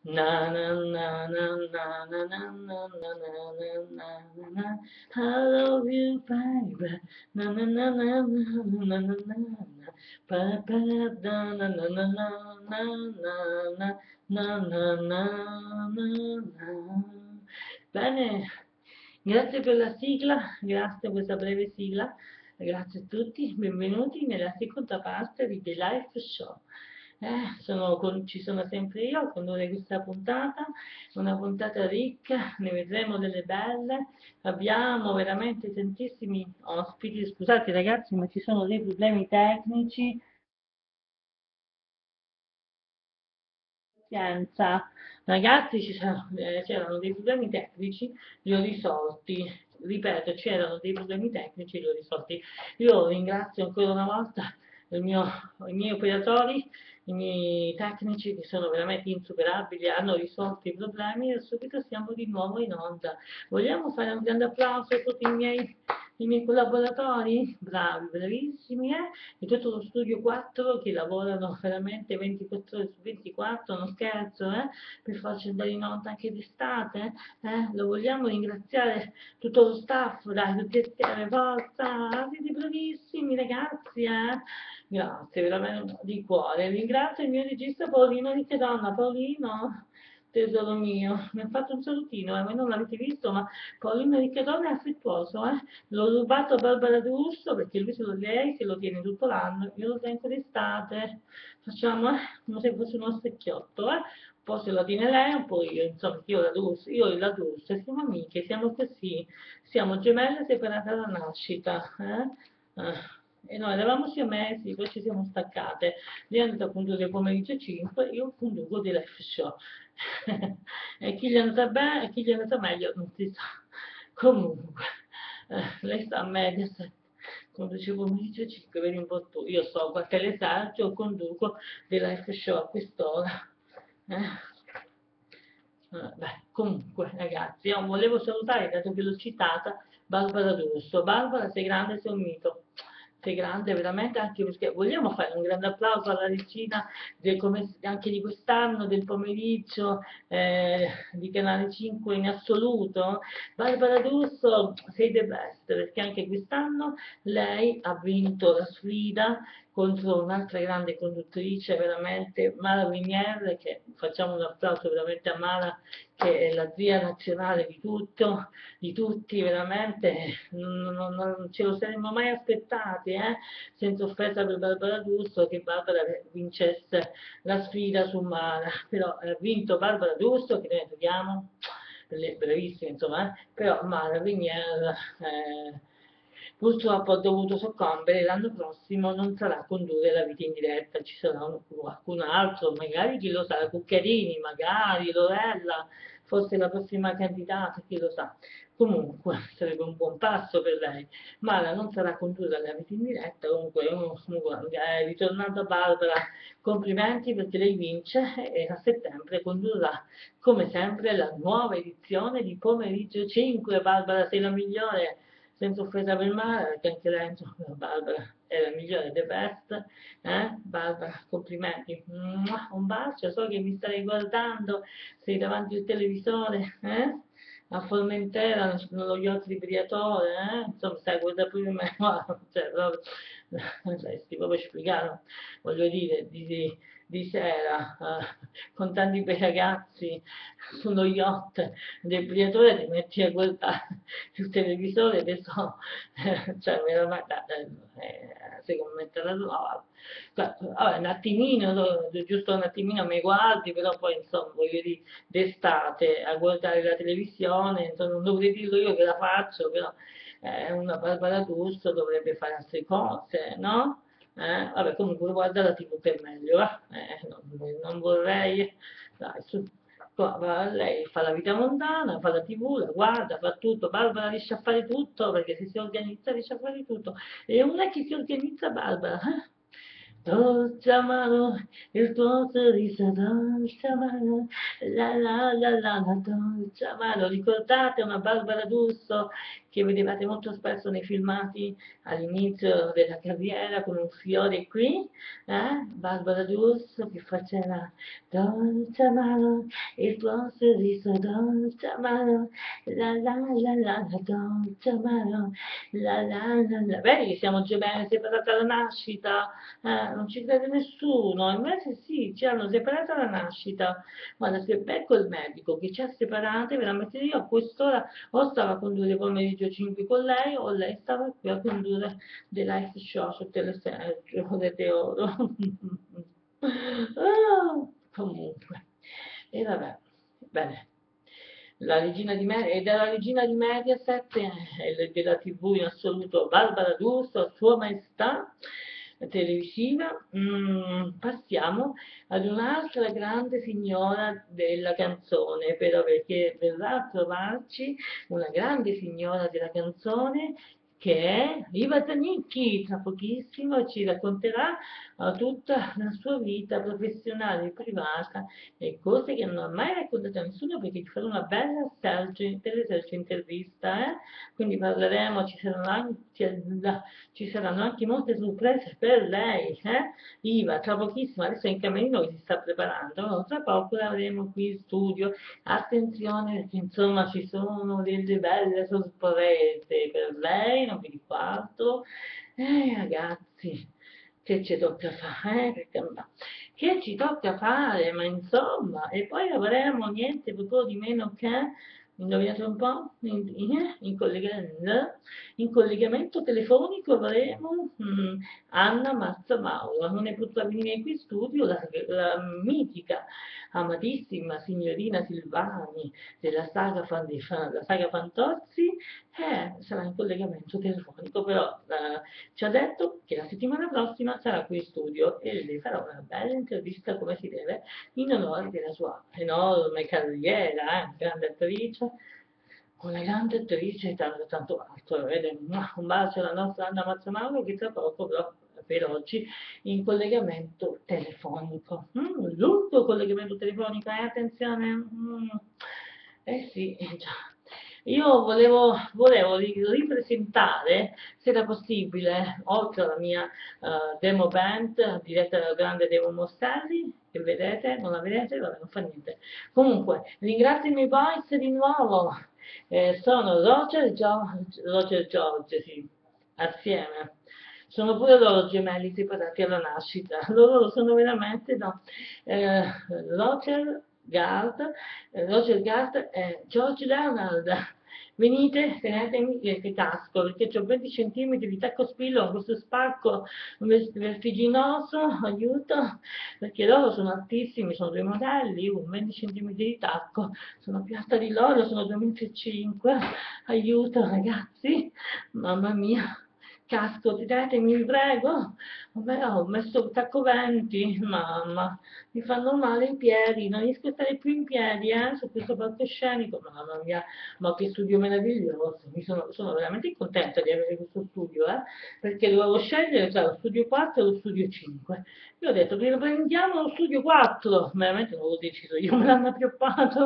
Na na na na na na na na na na na na na. I love you, baby. Na na na na na na na na na. Pa pa da na na na na na na na na na na na na. Bene, grazie per la sigla, grazie per questa breve sigla. Grazie a tutti, benvenuti nella seconda parte di The Life Show. Ci sono sempre io a condurre questa puntata, una puntata ricca, ne vedremo delle belle. Abbiamo veramente tantissimi ospiti. Scusate ragazzi, ma ci sono dei problemi tecnici. Pazienza. Ragazzi, c'erano dei problemi tecnici, li ho risolti. Ripeto, c'erano dei problemi tecnici, li ho risolti. Io ringrazio ancora una volta il mio, i miei operatori, i miei tecnici che sono veramente insuperabili, hanno risolto i problemi e subito siamo di nuovo in onda. Vogliamo fare un grande applauso a tutti i miei collaboratori? Bravi, bravissimi, eh? Di tutto lo studio 4 che lavorano veramente 24 ore su 24, non scherzo, per farci andare in onda anche d'estate, lo vogliamo ringraziare tutto lo staff, dai, tutti assieme, forza, siete bravissimi ragazzi, grazie veramente di cuore. Ringrazio il mio regista Paolino Ricchedonna. Paolino, tesoro mio, mi ha fatto un salutino, voi non l'avete visto, ma Paolino Ricchedonna è affettuoso, L'ho rubato a Barbara D'Urso perché lei se lo tiene tutto l'anno, io lo tengo d'estate. Facciamo come se fosse uno specchiotto, Un po' se lo tiene lei, un po' io, insomma, io e la D'Urso siamo amiche, siamo così, siamo gemelle separate alla nascita, E noi eravamo siamesi, poi ci siamo staccate. Lei è andata a condurre il pomeriggio 5, io conduco di live show. E chi gli è andata bene e chi gli è andata meglio non si sa. Comunque, lei sta a Mediaset, conduce il pomeriggio 5 per importuno. Io so qualche lesaggio, conduco dei live show a quest'ora. Beh, comunque, ragazzi, io volevo salutare, dato che l'ho citata, Barbara D'Urso. Barbara, sei grande, sei un mito. Sei grande veramente anche perché vogliamo fare un grande applauso alla regina anche di quest'anno, del pomeriggio di Canale 5 in assoluto. Barbara D'Urso, sei the best perché anche quest'anno lei ha vinto la sfida contro un'altra grande conduttrice, veramente Mara Vinier, che facciamo un applauso veramente a Mara, che è la zia nazionale di tutto, di tutti, veramente non ce lo saremmo mai aspettati, senza offesa per Barbara D'Urso, che Barbara vincesse la sfida su Mara, però ha vinto Barbara D'Urso, che noi troviamo bravissima, insomma, però Mara Vinier purtroppo ha dovuto soccombere, l'anno prossimo non sarà a condurre la vita in diretta, ci sarà qualcun altro, magari chi lo sa, Cucchiarini, magari Lorella, forse la prossima candidata, chi lo sa. Comunque sarebbe un buon passo per lei. Mara non sarà a condurre la vita in diretta, comunque è ritornata Barbara, complimenti perché lei vince e a settembre condurrà come sempre la nuova edizione di Pomeriggio 5. Barbara, sei la migliore, senza offesa per mare, perché anche lei, insomma, Barbara è la migliore, the best, Barbara, complimenti, un bacio, so che mi stai guardando, sei davanti al televisore, A Formentera, nello yacht di Briatore, insomma, stai guardando pure me, cioè, proprio, non sai, proprio spiegare, voglio dire, di sera, con tanti bei ragazzi sullo yacht del Briatore, ti metti a guardare il televisore, adesso, cioè, veramente, secondo me te la trova. Vabbè, un attimino, giusto un attimino mi guardi, però poi insomma voglio dire, d'estate a guardare la televisione, insomma, non dovrei dirlo io che la faccio, però una Barbara D'Urso dovrebbe fare altre cose, no? Vabbè, comunque guarda la TV che è meglio, va? Non vorrei, dai, lei fa la vita mondana, fa la TV, la guarda, fa tutto, Barbara riesce a fare tutto, perché se si organizza riesce a fare tutto, e non è che si organizza Barbara, dolce amaro, il tuo sorriso dolce amaro, la, dolce amaro. Ricordate una Barbara D'Urso che vedevate molto spesso nei filmati all'inizio della carriera con un fiore qui? Barbara D'Urso che faceva dolce amaro, il tuo sorriso dolce amaro, dolce amaro, Vedi che siamo gemelli separati alla nascita? Non ci crede nessuno, invece sì, ci hanno separati alla nascita. Guarda, se becco il medico che ci ha separate, veramente io a quest'ora o stavo a condurre pomeriggio 5 con lei o lei stava qui a condurre The Life Show su Rete Oro. Comunque, e vabbè, bene. La regina di ed era la regina di Mediaset e della TV in assoluto Barbara D'Urso, Sua Maestà televisiva. Passiamo ad un'altra grande signora della canzone, però perché verrà a trovarci una grande signora della canzone che è Iva Zanicchi, tra pochissimo ci racconterà tutta la sua vita professionale e privata e cose che non ha mai raccontato a nessuno perché ci farà una bella Sergio intervista, quindi parleremo, ci saranno anche molte sorprese per lei, Iva, tra pochissimo, adesso è in camerino che si sta preparando, no? Tra poco l'avremo qui in studio, attenzione perché insomma ci sono delle belle sorprese per lei, non vi dico altro, ragazzi, che ci tocca fare, che ci tocca fare, ma insomma, e poi avremo niente poco di meno che, indovinate un po', in collegamento telefonico avremo Anna Mazzamauro, non è potuta venire qui in studio la mitica, amatissima signorina Silvani della saga, la saga Fantozzi, sarà in collegamento telefonico, però ci ha detto che la settimana prossima sarà qui in studio e le farò una bella intervista come si deve in onore della sua enorme carriera, grande attrice, una grande attrice e tanto, tanto altro. Un bacio alla nostra Anna Mazzamauro che tra poco però per oggi in collegamento telefonico. Lungo collegamento telefonico, attenzione. Eh sì, già. Io volevo ripresentare, se era possibile, oltre alla mia demo band diretta dal grande Devo Mosselli, che vedete, non la vedete, vabbè, non fa niente. Comunque, ringrazio i miei boys di nuovo, sono Roger George, sì, assieme. Sono pure loro gemelli separati alla nascita, loro sono veramente, no, eh, Roger Roger Gard e George Leonard. Venite, tenetemi che casco, perché ho 20 centimetri di tacco spillo con questo spacco vertiginoso, aiuto, perché loro sono altissimi, sono due modelli, io con 20 centimetri di tacco, sono più alta di loro, sono 2,5 m, aiuto ragazzi, mamma mia. Casco, tiratemi, vi prego. Vabbè, ho messo il tacco 20, mamma, mi fanno male i piedi, non riesco a stare più in piedi, su questo palcoscenico, mamma mia, ma che studio meraviglioso, sono veramente contenta di avere questo studio, perché dovevo scegliere tra lo studio 4 e lo studio 5. Io ho detto, prendiamo lo studio 4, veramente non l'ho deciso io, me l'hanno appioppato.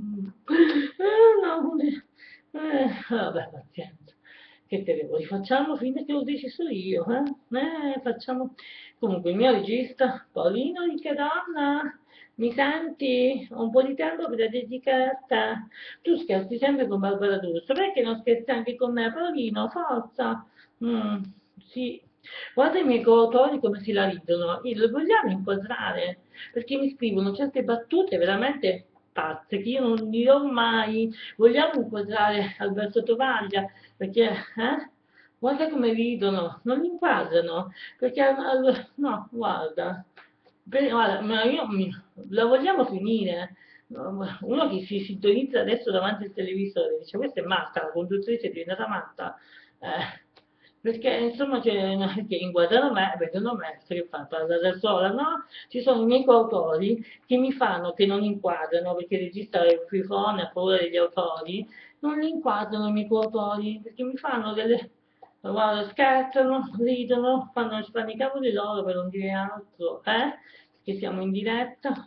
No, vabbè, pazienza. Che te devo, rifacciamo finta che l'ho deciso io, facciamo. Comunque il mio regista, Paolino Ricadonna, mi senti? Ho un po' di tempo per dedicare a te. Tu scherzi sempre con Barbara D'Urso, perché non scherzi anche con me, Paolino? Forza! Mm, sì. Guarda i miei coautori come si la ridono, lo vogliamo inquadrare, perché mi scrivono certe battute veramente pazze che io non dirò mai. Vogliamo inquadrare Alberto Tovaglia, perché, guarda come ridono, non li inquadrano, perché, no, guarda, guarda, la vogliamo finire? Uno che si sintonizza adesso davanti al televisore dice questa è matta, la conduttrice è diventata matta, perché insomma che inquadrano me, vedono me, che fa, parla da sola, no? Ci sono i miei coautori che mi fanno, che non inquadrano, perché il regista è il fifone, ha paura degli autori, non li inquadrano i miei coautori, perché mi fanno delle, guarda, scherzano, ridono, fanno i cavoli loro per non dire altro, che siamo in diretta,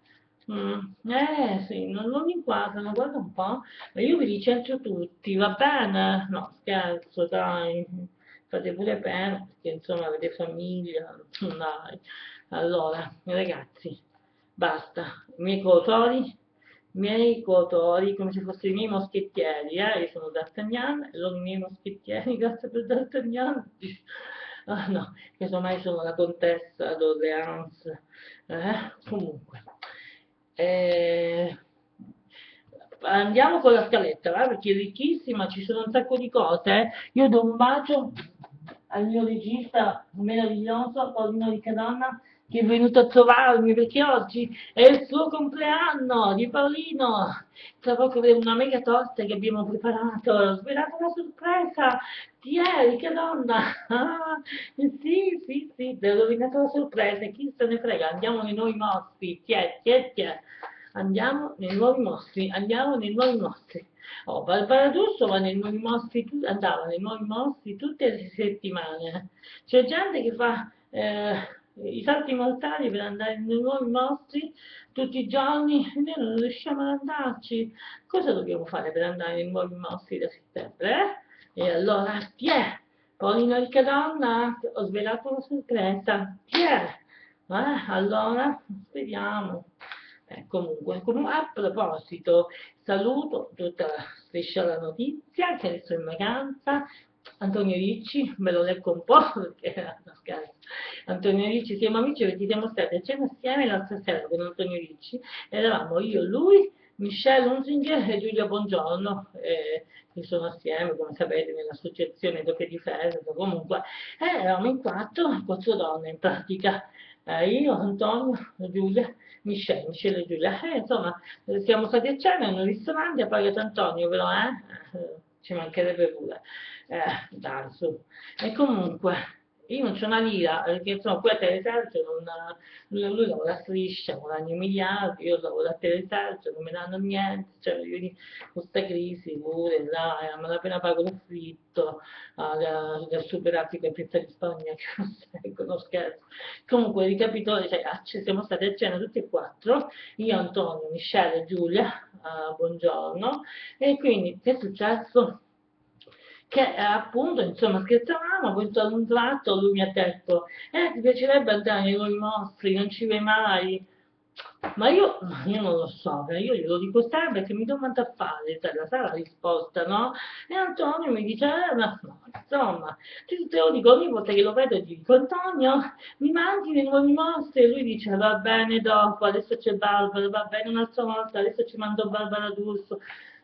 sì, non inquadrano, guarda un po', ma io vi licenzio tutti, va bene? No, scherzo, dai, fate pure pena, perché insomma avete famiglia, dai. Allora, ragazzi, basta, i miei coautori, come se fossero i miei moschettieri, io sono D'Artagnan, e loro i miei moschettieri, grazie per D'Artagnan, ah no, casomai sono la contessa d'Orleans, comunque. Eh, Andiamo con la scaletta, va? Perché è ricchissima, ci sono un sacco di cose. Io do un bacio al mio regista meraviglioso, Paolino di Cadonna, che è venuto a trovarmi perché oggi è il suo compleanno di Paolino. Tra poco avremo una mega torta che abbiamo preparato, ho svelato una sorpresa di ieri, che donna! Ah, sì, sì, sì, ti ho rovinato la sorpresa, chi se ne frega, andiamo nei nuovi mostri, tiè. Andiamo nei nuovi mostri, andiamo nei nuovi mostri. Oh, Barbara D'Urso va nei nuovi mostri, andava nei nuovi mostri tutte le settimane. C'è gente che fa i salti mortali per andare nei nuovi mostri tutti i giorni e noi non riusciamo ad andarci. Cosa dobbiamo fare per andare nei nuovi mostri da settembre? E allora, chi è? Paolino Ricadonna, ho svelato una sorpresa. Chi è? Allora, speriamo. A proposito, saluto tutta la striscia la notizia che adesso è in vacanza. Antonio Ricci, me lo leggo un po' perché no, scherzo. Antonio Ricci, siamo amici perché siamo stati a cena assieme l'altra sera con Antonio Ricci. Eravamo io, lui, Michelle Hunzinger e Giulia Bongiorno, che sono assieme, come sapete, nell'associazione Doppia Difesa, comunque, eravamo in quattro donne in pratica. Io, Antonio, Giulia, Michelle e Giulia. Insomma, siamo stati a cena in un ristorante, ha pagato Antonio, però, ci mancherebbe pure. Dai, su. E comunque, io non c'ho una lira, perché insomma, qui a Telesergio lui lavora a striscia, guadagna miliardi, io lavoro a Telesergio, non mi danno niente, cioè, io con questa crisi pure, dai, a malapena pago l'affitto, del superatico in piazza di Spagna, che non seguo, no scherzo. Comunque, ricapitolo, cioè, siamo stati a cena tutti e quattro, io, Antonio, Michele e Giulia, buongiorno, e quindi che è successo? Che appunto, insomma, scherzavamo, poi ad un tratto lui mi ha detto, ti piacerebbe andare nei nuovi mostri, non ci vai mai. Ma io non lo so, io glielo dico sempre che mi domanda a fare, cioè, la sarà la risposta, no? E Antonio mi dice, ma no, insomma, te lo dico ogni volta che lo vedo, gli dico, Antonio, mi mangi nei nuovi mostri? E lui dice, va bene dopo, adesso c'è Barbara, va bene un'altra volta, adesso ci mando Barbara D'Urso.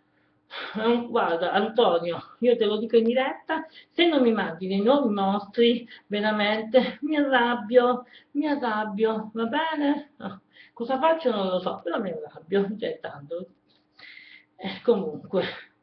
Guarda, Antonio, io te lo dico in diretta, se non mi mandi nei nuovi mostri, veramente mi arrabbio, va bene? No. Cosa faccio non lo so, però mi arrabbio, cioè tanto. Comunque,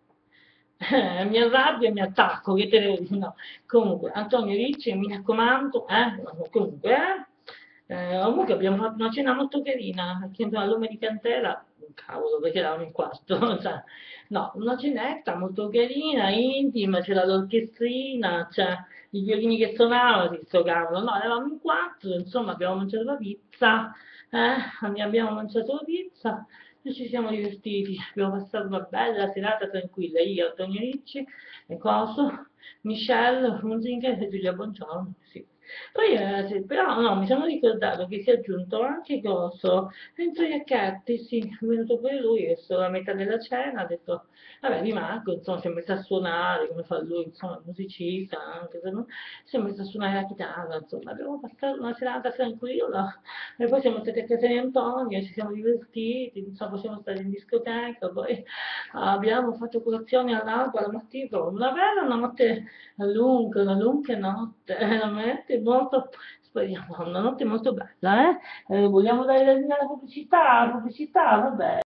mi arrabbio e mi attacco, che te devo dire? No. Comunque, Antonio Ricci, mi raccomando, comunque, comunque abbiamo fatto una cena molto carina, perché al lume di candela, cavolo, perché eravamo in quattro, cioè, no, una cenetta molto carina, intima, c'era l'orchestrina, c'è i violini che suonavano, si sto cavolo, no, eravamo in quattro, insomma, abbiamo mangiato la pizza, abbiamo mangiato la pizza, e ci siamo divertiti, abbiamo passato una bella serata tranquilla, io, Antonio Ricci, e Coso, Michelle Hunzinger e Giulia Bongiorno, sì. Poi, sì, però no, mi sono ricordato che si è aggiunto anche Coso, Enzo Iacchetti, sì, è venuto pure lui, è solo la metà della cena, ha detto, vabbè, rimango, insomma, si è messo a suonare, come fa lui, insomma, musicista, anche se no, si è messo a suonare la chitarra, insomma, abbiamo passato una serata tranquilla, e poi siamo stati a casa di Antonio, ci siamo divertiti, insomma, siamo stati in discoteca, poi abbiamo fatto colazione all'alba la mattina, una notte una lunga notte, veramente molto, speriamo, una notte molto bella, eh? Vogliamo dare la linea alla pubblicità? Pubblicità, vabbè.